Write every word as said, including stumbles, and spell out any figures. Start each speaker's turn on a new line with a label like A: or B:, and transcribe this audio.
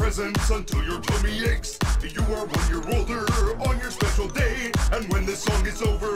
A: presents until your tummy aches. You are one year older on your special day, and when this song is over,